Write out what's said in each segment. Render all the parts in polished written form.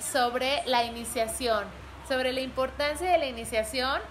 sobre la iniciación, sobre la importancia de la iniciación.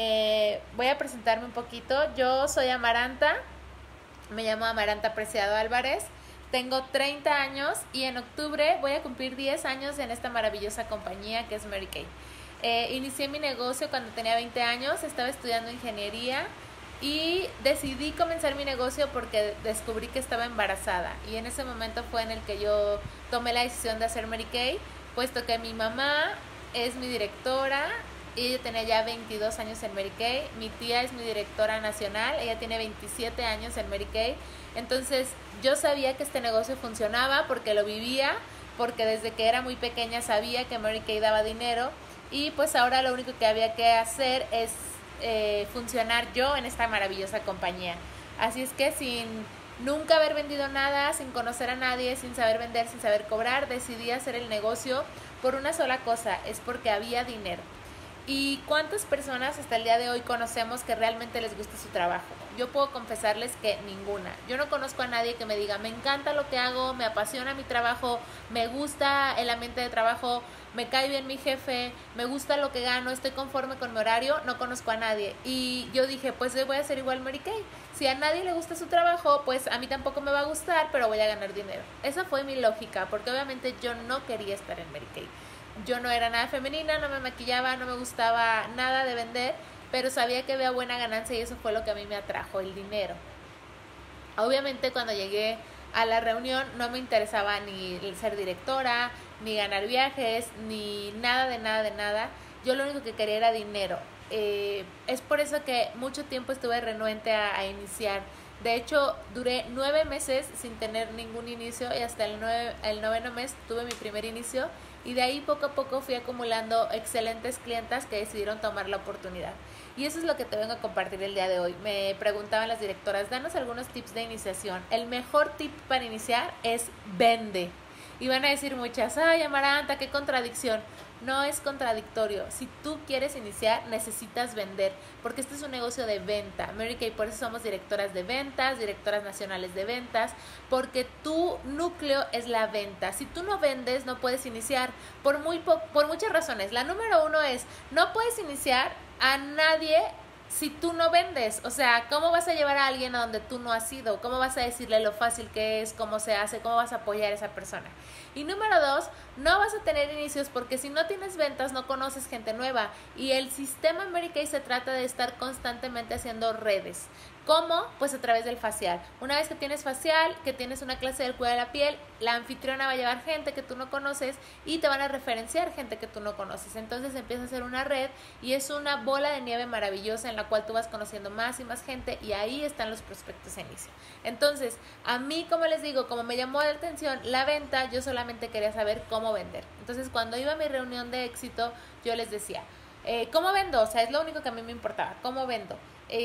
Voy a presentarme un poquito. Yo soy Amaranta, me llamo Amaranta Preciado Álvarez, tengo 30 años y en octubre voy a cumplir 10 años en esta maravillosa compañía que es Mary Kay. Inicié mi negocio cuando tenía 20 años, estaba estudiando ingeniería y decidí comenzar mi negocio porque descubrí que estaba embarazada, y en ese momento fue en el que yo tomé la decisión de hacer Mary Kay, puesto que mi mamá es mi directora y ella tenía ya 22 años en Mary Kay. Mi tía es mi directora nacional, ella tiene 27 años en Mary Kay. Entonces yo sabía que este negocio funcionaba porque lo vivía, porque desde que era muy pequeña sabía que Mary Kay daba dinero, y pues ahora lo único que había que hacer es funcionar yo en esta maravillosa compañía. Así es que sin nunca haber vendido nada, sin conocer a nadie, sin saber vender, sin saber cobrar, decidí hacer el negocio por una sola cosa, es porque había dinero. ¿Y cuántas personas hasta el día de hoy conocemos que realmente les gusta su trabajo? Yo puedo confesarles que ninguna. Yo no conozco a nadie que me diga, me encanta lo que hago, me apasiona mi trabajo, me gusta el ambiente de trabajo, me cae bien mi jefe, me gusta lo que gano, estoy conforme con mi horario. No conozco a nadie. Y yo dije, pues voy a hacer igual Mary Kay. Si a nadie le gusta su trabajo, pues a mí tampoco me va a gustar, pero voy a ganar dinero. Esa fue mi lógica, porque obviamente yo no quería estar en Mary Kay. Yo no era nada femenina, no me maquillaba, no me gustaba nada de vender, pero sabía que había buena ganancia y eso fue lo que a mí me atrajo, el dinero. Obviamente cuando llegué a la reunión no me interesaba ni el ser directora, ni ganar viajes, ni nada de nada de nada. Yo lo único que quería era dinero. Es por eso que mucho tiempo estuve renuente a iniciar. De hecho, duré 9 meses sin tener ningún inicio, y hasta el noveno mes tuve mi primer inicio, y de ahí poco a poco fui acumulando excelentes clientas que decidieron tomar la oportunidad. Y eso es lo que te vengo a compartir el día de hoy. Me preguntaban las directoras, danos algunos tips de iniciación. El mejor tip para iniciar es vende. Y van a decir muchas, ay Amaranta, qué contradicción. No es contradictorio. Si tú quieres iniciar, necesitas vender, porque este es un negocio de venta. Mary Kay, por eso somos directoras de ventas, directoras nacionales de ventas, porque tu núcleo es la venta. Si tú no vendes, no puedes iniciar por muchas razones. La número 1 es, no puedes iniciar a nadie si tú no vendes. O sea, ¿cómo vas a llevar a alguien a donde tú no has ido? ¿Cómo vas a decirle lo fácil que es, cómo se hace, cómo vas a apoyar a esa persona? Y número 2, no vas a tener inicios porque si no tienes ventas no conoces gente nueva. Y el sistema Mary Kay se trata de estar constantemente haciendo redes. ¿Cómo? Pues a través del facial. Una vez que tienes facial, que tienes una clase del cuidado de la piel, la anfitriona va a llevar gente que tú no conoces y te van a referenciar gente que tú no conoces. Entonces empieza a hacer una red y es una bola de nieve maravillosa en la cual tú vas conociendo más y más gente, y ahí están los prospectos a inicio. Entonces, a mí, como les digo, como me llamó la atención la venta, yo solamente quería saber cómo vender. Entonces, cuando iba a mi reunión de éxito, yo les decía, ¿cómo vendo? O sea, es lo único que a mí me importaba, ¿cómo vendo?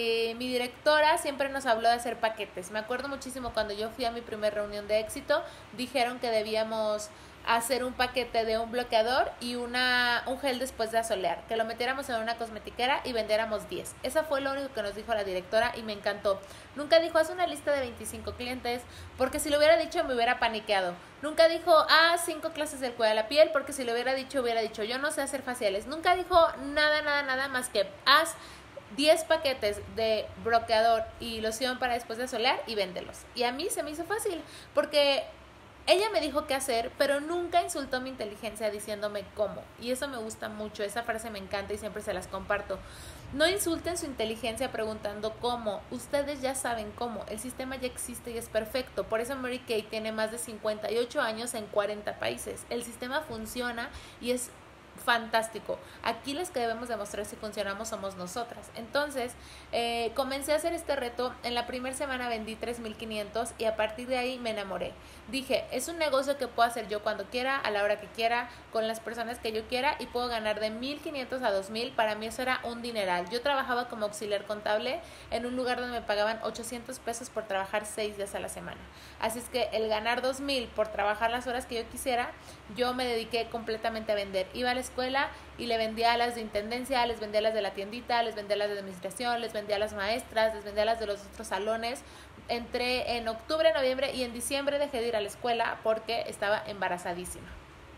Mi directora siempre nos habló de hacer paquetes. Me acuerdo muchísimo cuando yo fui a mi primer reunión de éxito, dijeron que debíamos hacer un paquete de un bloqueador y un gel después de asolear, que lo metiéramos en una cosmetiquera y vendiéramos 10. Esa fue lo único que nos dijo la directora y me encantó. Nunca dijo, haz una lista de 25 clientes, porque si lo hubiera dicho me hubiera paniqueado. Nunca dijo, 5 clases del cuidado de la piel, porque si lo hubiera dicho, yo no sé hacer faciales. Nunca dijo nada más que haz 10 paquetes de bloqueador y loción para después de asolear y véndelos. Y a mí se me hizo fácil, porque ella me dijo qué hacer, pero nunca insultó mi inteligencia diciéndome cómo. Y eso me gusta mucho, esa frase me encanta y siempre se las comparto. No insulten su inteligencia preguntando cómo. Ustedes ya saben cómo. El sistema ya existe y es perfecto. Por eso Mary Kay tiene más de 58 años en 40 países. El sistema funciona y es fantástico. Aquí las que debemos demostrar si funcionamos somos nosotras. Entonces comencé a hacer este reto. En la primera semana vendí 3,500 y a partir de ahí me enamoré. Dije, es un negocio que puedo hacer yo cuando quiera, a la hora que quiera, con las personas que yo quiera, y puedo ganar de 1,500 a 2,000. Para mí eso era un dineral. Yo trabajaba como auxiliar contable en un lugar donde me pagaban 800 pesos por trabajar 6 días a la semana. Así es que el ganar 2,000 por trabajar las horas que yo quisiera, yo me dediqué completamente a vender. Iba a la escuela y le vendía a las de intendencia, les vendía a las de la tiendita, les vendía a las de administración, les vendía a las maestras, les vendía a las de los otros salones. Entré en octubre, noviembre y en diciembre dejé de ir a la escuela porque estaba embarazadísima.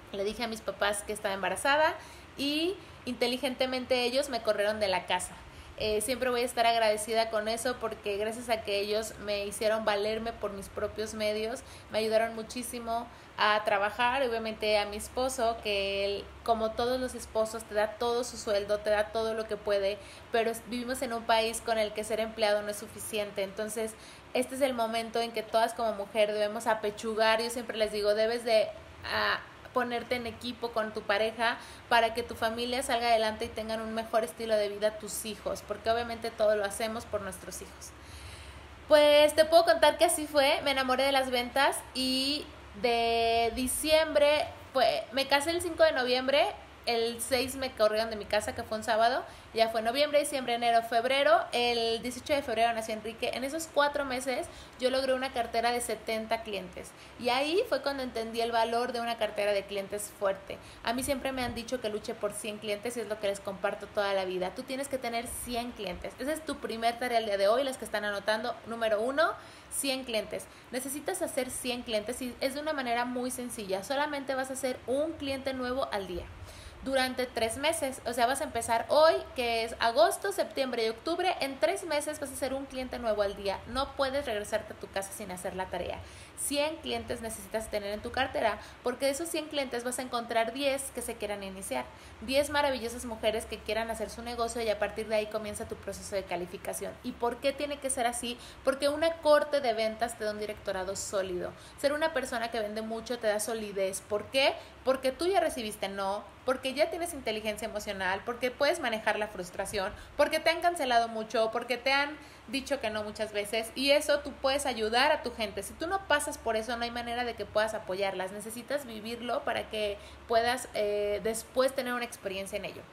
Le dije a mis papás que estaba embarazada y inteligentemente ellos me corrieron de la casa. Siempre voy a estar agradecida con eso porque gracias a que ellos me hicieron valerme por mis propios medios, me ayudaron muchísimo a trabajar. Obviamente a mi esposo, que él, como todos los esposos, te da todo su sueldo, te da todo lo que puede, pero vivimos en un país con el que ser empleado no es suficiente. Entonces este es el momento en que todas como mujer debemos apechugar. Yo siempre les digo, debes de ponerte en equipo con tu pareja para que tu familia salga adelante y tengan un mejor estilo de vida tus hijos, porque obviamente todo lo hacemos por nuestros hijos. Pues te puedo contar que así fue, me enamoré de las ventas y de diciembre, pues me casé el 5 de noviembre, el 6 me corrieron de mi casa, que fue un sábado, ya fue noviembre, diciembre, enero, febrero, el 18 de febrero nació Enrique. En esos 4 meses yo logré una cartera de 70 clientes y ahí fue cuando entendí el valor de una cartera de clientes fuerte. A mí siempre me han dicho que luche por 100 clientes y es lo que les comparto toda la vida. Tú tienes que tener 100 clientes, esa es tu primer tarea el día de hoy, las que están anotando. Número 1, 100 clientes. Necesitas hacer 100 clientes y es de una manera muy sencilla, solamente vas a hacer un cliente nuevo al día durante 3 meses, o sea, vas a empezar hoy, que es agosto, septiembre y octubre. En 3 meses vas a hacer un cliente nuevo al día. No puedes regresarte a tu casa sin hacer la tarea. 100 clientes necesitas tener en tu cartera, porque de esos 100 clientes vas a encontrar 10 que se quieran iniciar, 10 maravillosas mujeres que quieran hacer su negocio, y a partir de ahí comienza tu proceso de calificación. ¿Y por qué tiene que ser así? Porque una corte de ventas te da un directorado sólido. Ser una persona que vende mucho te da solidez. ¿Por qué? Porque tú ya recibiste no, porque ya tienes inteligencia emocional, porque puedes manejar la frustración, porque te han cancelado mucho, porque te han dicho que no muchas veces, y eso tú puedes ayudar a tu gente. Si tú no pasas por eso, no hay manera de que puedas apoyarlas. Necesitas vivirlo para que puedas después tener una experiencia en ello.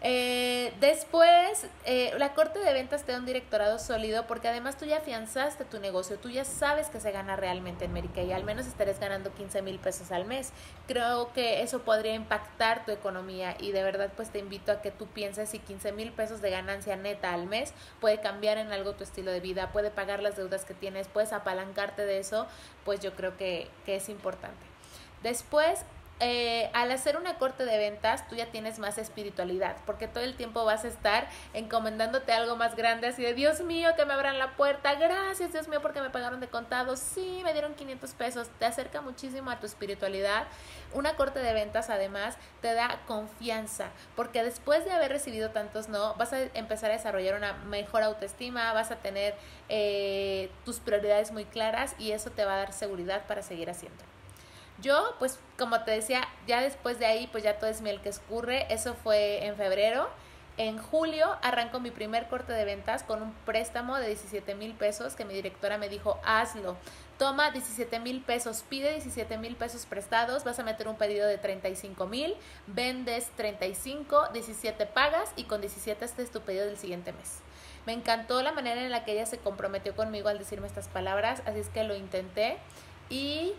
Después, la corte de ventas te da un directorado sólido, porque además tú ya afianzaste tu negocio, tú ya sabes que se gana realmente en Mary Kay, al menos estarás ganando 15,000 pesos al mes. Creo que eso podría impactar tu economía, y de verdad pues te invito a que tú pienses si 15,000 pesos de ganancia neta al mes puede cambiar en algo tu estilo de vida, puede pagar las deudas que tienes, puedes apalancarte de eso. Pues yo creo que es importante. Después, al hacer una corte de ventas, tú ya tienes más espiritualidad, porque todo el tiempo vas a estar encomendándote algo más grande, así de Dios mío, que me abran la puerta, gracias Dios mío porque me pagaron de contado, sí, me dieron 500 pesos, te acerca muchísimo a tu espiritualidad. Una corte de ventas además te da confianza, porque después de haber recibido tantos no, vas a empezar a desarrollar una mejor autoestima, vas a tener tus prioridades muy claras, y eso te va a dar seguridad para seguir haciendo. Yo, pues, como te decía, ya después de ahí, pues ya todo es miel que escurre. Eso fue en febrero. En julio arrancó mi primer corte de ventas con un préstamo de 17,000 pesos que mi directora me dijo, hazlo. Toma 17,000 pesos, pide 17,000 pesos prestados, vas a meter un pedido de 35,000, vendes 35, 17 pagas y con 17 este es tu pedido del siguiente mes. Me encantó la manera en la que ella se comprometió conmigo al decirme estas palabras, así es que lo intenté. Y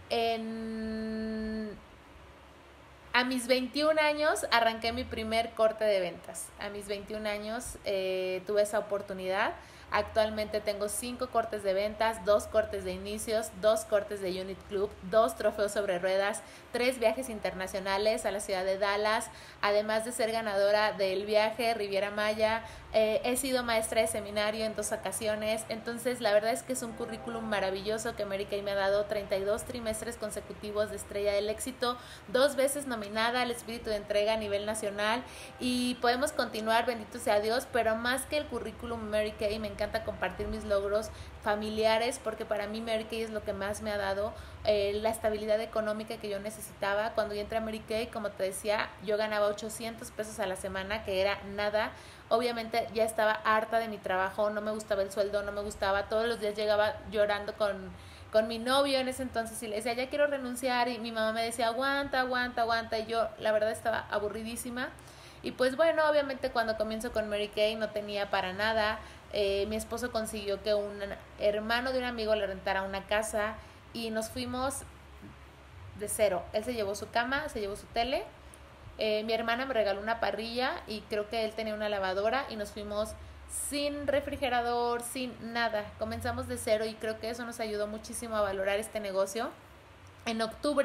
a mis 21 años arranqué mi primer corte de ventas. A mis 21 años tuve esa oportunidad. Actualmente tengo 5 cortes de ventas, 2 cortes de inicios, 2 cortes de Unit Club, 2 trofeos sobre ruedas, 3 viajes internacionales a la ciudad de Dallas, además de ser ganadora del viaje Riviera Maya. He sido maestra de seminario en 2 ocasiones. Entonces la verdad es que es un currículum maravilloso que Mary Kay me ha dado. 32 trimestres consecutivos de Estrella del Éxito, 2 veces nominada al Espíritu de Entrega a nivel nacional, y podemos continuar, bendito sea Dios. Pero más que el currículum Mary Kay, me encanta compartir mis logros familiares, porque para mí Mary Kay es lo que más me ha dado la estabilidad económica que yo necesitaba. Cuando yo entré a Mary Kay, como te decía, yo ganaba 800 pesos a la semana, que era nada. Obviamente ya estaba harta de mi trabajo, no me gustaba el sueldo, no me gustaba, todos los días llegaba llorando con mi novio en ese entonces y le decía, ya quiero renunciar, y mi mamá me decía, aguanta, aguanta, aguanta, y yo la verdad estaba aburridísima. Y pues bueno, obviamente cuando comienzo con Mary Kay no tenía para nada. Mi esposo consiguió que un hermano de un amigo le rentara una casa y nos fuimos de cero. Él se llevó su cama, se llevó su tele. Mi hermana me regaló una parrilla y creo que él tenía una lavadora, y nos fuimos sin refrigerador, sin nada. Comenzamos de cero y creo que eso nos ayudó muchísimo a valorar este negocio. En octubre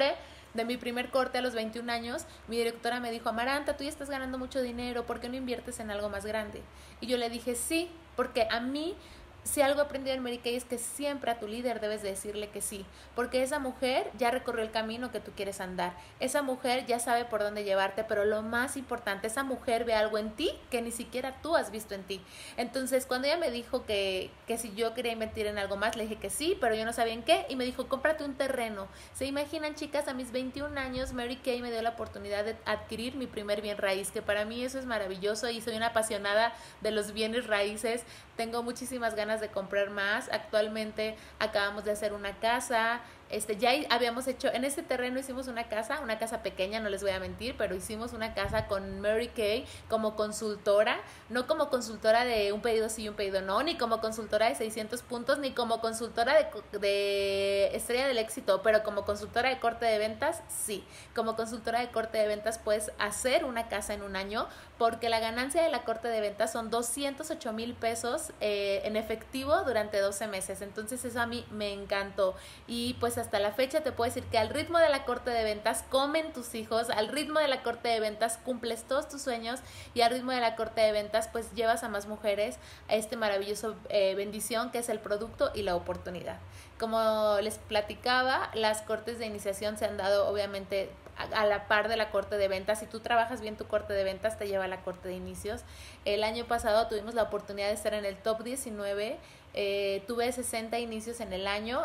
de mi primer corte a los 21 años, mi directora me dijo, Amaranta, tú ya estás ganando mucho dinero, ¿por qué no inviertes en algo más grande? Y yo le dije, sí, porque a mí, si algo aprendí en Mary Kay es que siempre a tu líder debes de decirle que sí, porque esa mujer ya recorrió el camino que tú quieres andar, esa mujer ya sabe por dónde llevarte, pero lo más importante, esa mujer ve algo en ti que ni siquiera tú has visto en ti. Entonces, cuando ella me dijo que si yo quería invertir en algo más, le dije que sí, pero yo no sabía en qué, y me dijo, cómprate un terreno. ¿Se imaginan, chicas? A mis 21 años, Mary Kay me dio la oportunidad de adquirir mi primer bien raíz, que para mí eso es maravilloso, y soy una apasionada de los bienes raíces. Tengo muchísimas ganas de comprar más. Actualmente acabamos de hacer una casa. Ya habíamos hecho, en este terreno hicimos una casa pequeña, no les voy a mentir, pero hicimos una casa con Mary Kay como consultora, no como consultora de un pedido sí y un pedido no, ni como consultora de 600 puntos, ni como consultora de estrella del éxito, pero como consultora de corte de ventas, sí. Como consultora de corte de ventas puedes hacer una casa en un año, porque la ganancia de la corte de ventas son 208,000 pesos en efectivo durante 12 meses. Entonces eso a mí me encantó. Y pues hasta la fecha te puedo decir que al ritmo de la corte de ventas comen tus hijos, al ritmo de la corte de ventas cumples todos tus sueños, y al ritmo de la corte de ventas pues llevas a más mujeres a este maravilloso bendición que es el producto y la oportunidad. Como les platicaba, las cortes de iniciación se han dado obviamente a la par de la corte de ventas. Si tú trabajas bien tu corte de ventas, te lleva a la corte de inicios. El año pasado tuvimos la oportunidad de estar en el top 19. Tuve 60 inicios en el año.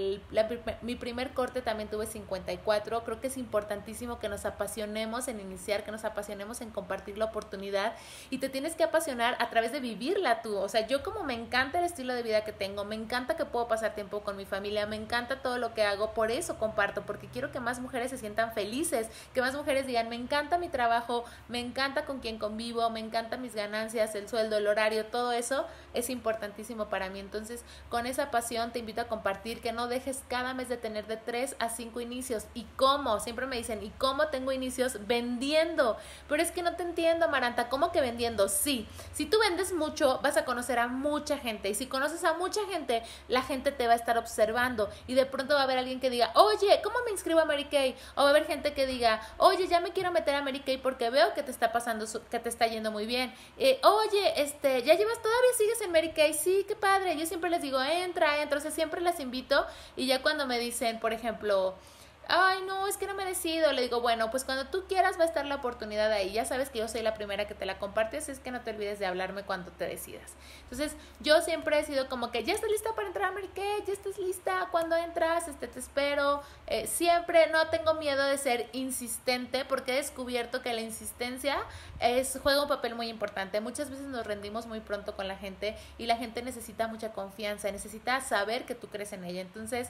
Mi primer corte también tuve 54. Creo que es importantísimo que nos apasionemos en iniciar, que nos apasionemos en compartir la oportunidad, y te tienes que apasionar a través de vivirla tú. O sea, yo como me encanta el estilo de vida que tengo, me encanta que puedo pasar tiempo con mi familia, me encanta todo lo que hago, por eso comparto, porque quiero que más mujeres se sientan felices, que más mujeres digan, me encanta mi trabajo, me encanta con quien convivo, me encantan mis ganancias, el sueldo, el horario, todo eso es importantísimo para mí. Entonces, con esa pasión te invito a compartir, que no dejes cada mes de tener de 3 a 5 inicios. ¿Y cómo? Siempre me dicen, ¿y cómo tengo inicios? Vendiendo. Pero es que no te entiendo, Amaranta, ¿cómo que vendiendo? Sí, si tú vendes mucho, vas a conocer a mucha gente, y si conoces a mucha gente, la gente te va a estar observando, y de pronto va a haber alguien que diga, oye, ¿cómo me inscribo a Mary Kay? O va a haber gente que diga, oye, ya me quiero meter a Mary Kay porque veo que te está pasando, que te está yendo muy bien. Oye, ya llevas, todavía sigues en Mary Kay, sí, qué padre. Yo siempre les digo, entra, o sea, siempre las invito, y ya cuando me dicen, por ejemplo, ay, no, es que no me decido, le digo, bueno, pues cuando tú quieras va a estar la oportunidad ahí, ya sabes que yo soy la primera que te la comparte, así es que no te olvides de hablarme cuando te decidas. Entonces, yo siempre he sido como que, ya estás lista para entrar a Mary Kay, ya estás lista, cuando entras, te espero, siempre no tengo miedo de ser insistente, porque he descubierto que la insistencia juega un papel muy importante. Muchas veces nos rendimos muy pronto con la gente, y la gente necesita mucha confianza, necesita saber que tú crees en ella. Entonces,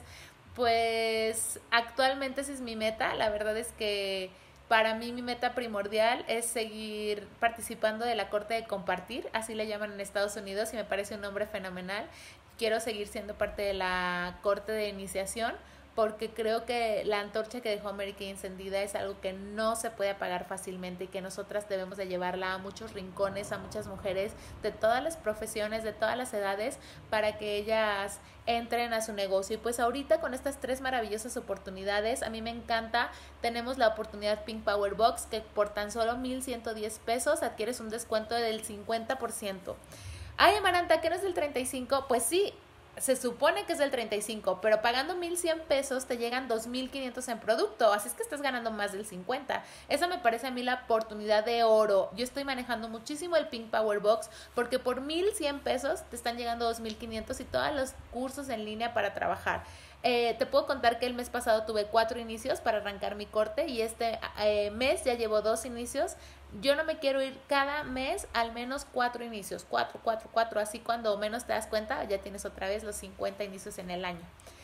pues actualmente esa es mi meta. La verdad es que para mí mi meta primordial es seguir participando de la corte de compartir, así le llaman en Estados Unidos, y me parece un nombre fenomenal. Quiero seguir siendo parte de la corte de iniciación, porque creo que la antorcha que dejó Mary Kay encendida es algo que no se puede apagar fácilmente, y que nosotras debemos de llevarla a muchos rincones, a muchas mujeres de todas las profesiones, de todas las edades, para que ellas entren a su negocio. Y pues ahorita con estas 3 maravillosas oportunidades, a mí me encanta. Tenemos la oportunidad Pink Power Box, que por tan solo 1,110 pesos adquieres un descuento del 50%. Ay, Amaranta, ¿qué no es del 35%? Pues sí, se supone que es del 35%, pero pagando 1,100 pesos te llegan 2,500 en producto, así es que estás ganando más del 50%. Esa me parece a mí la oportunidad de oro. Yo estoy manejando muchísimo el Pink Power Box, porque por 1,100 pesos te están llegando 2,500 y todos los cursos en línea para trabajar. Te puedo contar que el mes pasado tuve 4 inicios para arrancar mi corte, y este mes ya llevo 2 inicios. Yo no me quiero ir cada mes al menos 4 inicios, 4, así cuando menos te das cuenta ya tienes otra vez los 50 inicios en el año.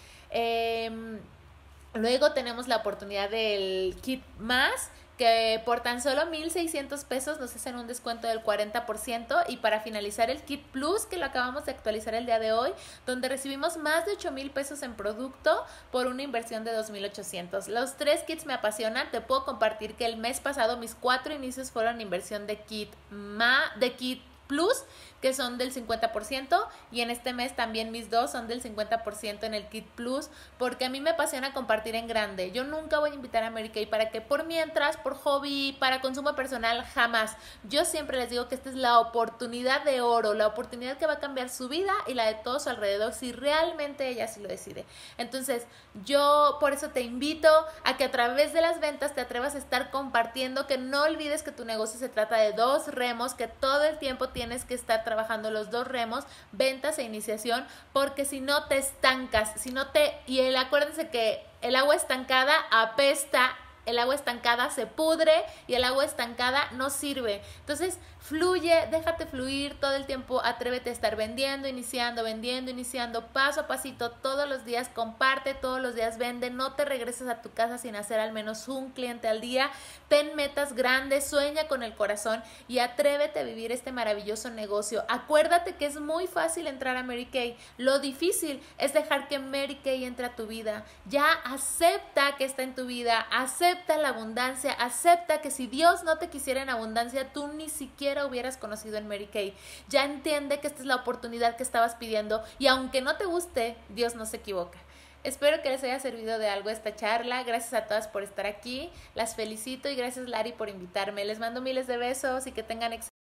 Luego tenemos la oportunidad del Kit Más, que por tan solo 1,600 pesos nos hacen un descuento del 40%, y para finalizar el Kit Plus, que lo acabamos de actualizar el día de hoy, donde recibimos más de 8,000 pesos en producto por una inversión de 2,800. Los 3 kits me apasionan. Te puedo compartir que el mes pasado mis 4 inicios fueron inversión de Kit Plus, que son del 50%, y en este mes también mis dos son del 50% en el Kit Plus, porque a mí me apasiona compartir en grande. Yo nunca voy a invitar a Mary Kay para que por mientras, por hobby, para consumo personal, jamás. Yo siempre les digo que esta es la oportunidad de oro, la oportunidad que va a cambiar su vida y la de todos alrededor si realmente ella sí lo decide. Entonces, yo por eso te invito a que a través de las ventas te atrevas a estar compartiendo, que no olvides que tu negocio se trata de dos remos, que todo el tiempo tienes que estar trabajando los dos remos, ventas e iniciación, porque si no te estancas, acuérdense que el agua estancada apesta, el agua estancada se pudre y el agua estancada no sirve. Entonces, fluye, déjate fluir todo el tiempo, atrévete a estar vendiendo, iniciando, paso a pasito, todos los días, comparte, todos los días vende, no te regreses a tu casa sin hacer al menos un cliente al día, ten metas grandes, sueña con el corazón y atrévete a vivir este maravilloso negocio. Acuérdate que es muy fácil entrar a Mary Kay, lo difícil es dejar que Mary Kay entre a tu vida. Ya acepta que está en tu vida, acepta la abundancia, acepta que si Dios no te quisiera en abundancia, tú ni siquiera hubieras conocido en Mary Kay. Ya entiende que esta es la oportunidad que estabas pidiendo y aunque no te guste, Dios no se equivoca. Espero que les haya servido de algo esta charla. Gracias a todas por estar aquí. Las felicito y gracias, Lari, por invitarme. Les mando miles de besos y que tengan